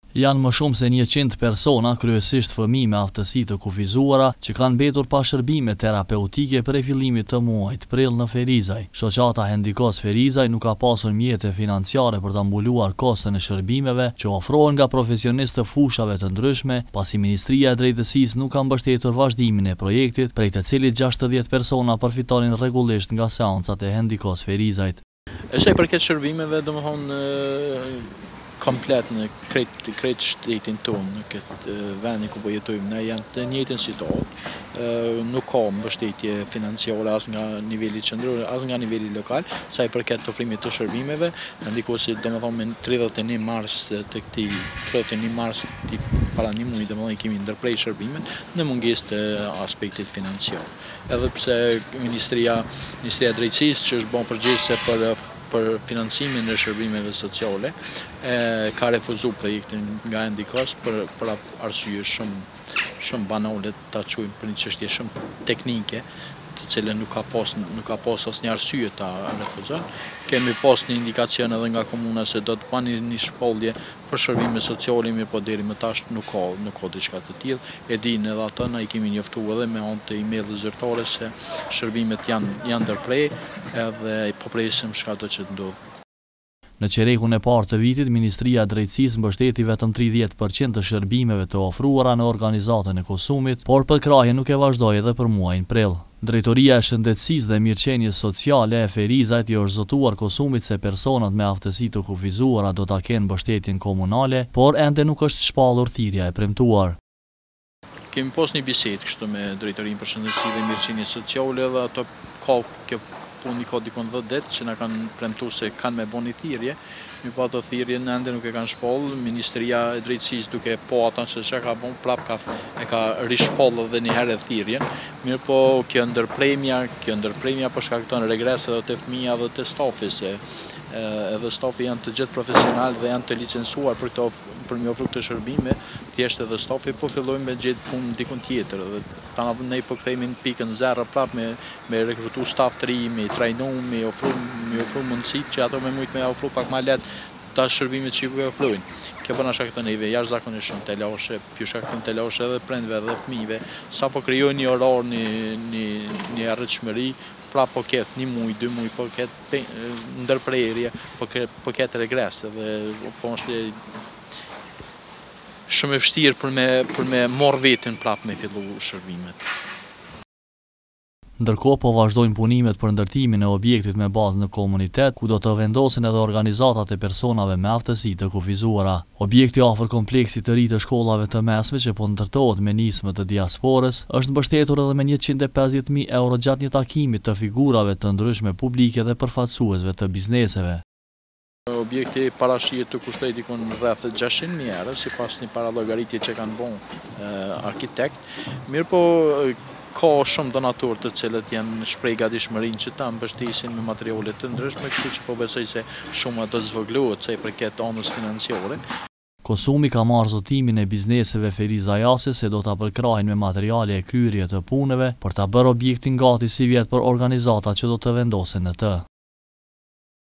Janë më shumë se 100 persona, kryesisht fëmijë me aftësi të kufizuara, që kanë mbetur pa shërbime terapeutike prej fillimit të muajit prill në Ferizaj. Shoqata Hendikos Ferizaj nuk ka pasur mjete financiare për ta mbuluar kostën e shërbimeve që ofrohen nga profesionistë të fushave të ndryshme, pasi Ministria e Drejtësisë nuk ka mbështetur vazhdimin e projektit, prej të cilit 60 persona përfitonin rregullisht nga seancat e Hendikos Ferizajt. Sa i përket shërbimeve, domethënë komplet në krejt shtetin tonë, në këtë vendi ku po jetojmë, ne janë të njëjtën situatë, nuk ka mbështetje financiare as nga niveli qendror, as nga niveli lokal, sa i përket ofrimit të shërbimeve, ndikosi domethënë me 31 mars të këtij 31 mars para një muaji domethënë kemi ndërprej shërbimet në mungesë të aspektit financiar. Edhe pse Ministria e Drejtësisë që është bën përgjegjëse për financimin e shërbimeve sociale, ka refuzuar projektin nga Hendikos për arsye shumë banale, ta quajmë për një çështje shumë teknike, të cilën nuk ka pas asnjë arsye ta refuzon. Kemi pas një indikacion edhe nga komuna se do të bani një shpallje për shërbime sociale, mirë po deri më tash nuk ka diçka të tillë. E dinë edhe ato, na I kemi njoftuar edhe me anë të email zyrtare se shërbimet janë ndërprer edhe po presim çka do të ndodhë. Në qerekun e parë të vitit, Ministria e Drejtësisë mbështeti vetëm 30% të shërbimeve të ofruara në organizatën e konsumit, por përkrahja nuk e vazhdoi edhe për muajin prill. Drejtoria e Shëndetësisë dhe Mirëqenies Sociale e Ferizajt I është zotuar konsumit se personat me aftësi të kufizuara do ta kenë mbështetjen komunale, por ende nuk është shpallur thirrja e premtuar. Kemi pas një bisedë kështu me Drejtorinë për Shëndetësi dhe Mirëqenie Sociale dhe ato kjo puni ka dikon 10 ditë që na kanë premtuar se kanë me bën një thirrje, mi pa ato thirrje ende nuk e kanë shpall. Ministria e Drejtësisë duke po ata se çka ka bën prap ka rishpall edhe një herë thirrjen. Mirë po kjo ndërpremja po shkakton regres edhe te fëmia dhe te stafi se edhe stafi janë të gjithë profesional dhe janë të licencuar për me ofru të shërbime, thjesht edhe stafi po fillojnë me gjetë punë dikun tjetër dhe ne po kthehemi në pikën 0 prap me rekrutu staf të ri, me trajnu, me ofru mundësit që ato me mujt me ofru pak ma let ta shërbimit që I ofrojnë. Kjo po na shkakton neve jashtëzakonisht shumë telashe, shkakton telashe edhe prindve dhe fëmijëve, sa po krijojnë një orar, një arritshmëri, pra po ketë 1 muaj, 2 muaj, po ketë ndërprerje, po ketë regres dhe po është shumë e vështirë për me marrë veten prap me fillu shërbimet. Ndërkohë po vazhdojnë punimet për ndërtimin e objektit me bazë në komunitet, ku do të vendosen edhe organizatat e personave me aftësi të kufizuara. Objekti afër kompleksit të ri të shkollave të mesme që po ndërtohet me nismë të diasporës, është mbështetur edhe me 150.000 euro gjatë një takimi të figurave të ndryshme publike dhe përfaqësuesve të bizneseve. Objekti parashihet të kushtoj dikon rreth 600.000 euro, sipas një parallogaritje që kanë bën arkitekt. Mirë po ka shumë donatorë të cilët janë shpreh gatishmërinë që ta mbështesin me materiale të ndryshme, kështu që po besoj se shumë do të zvogëlohet sa I përket anës financiare. Konsumi ka marrë zotimin e bizneseve ferizajase se do ta përkrahin me materiale e kryerje të punëve për ta bërë objektin gati si vjet për organizatat që do të vendosen në të.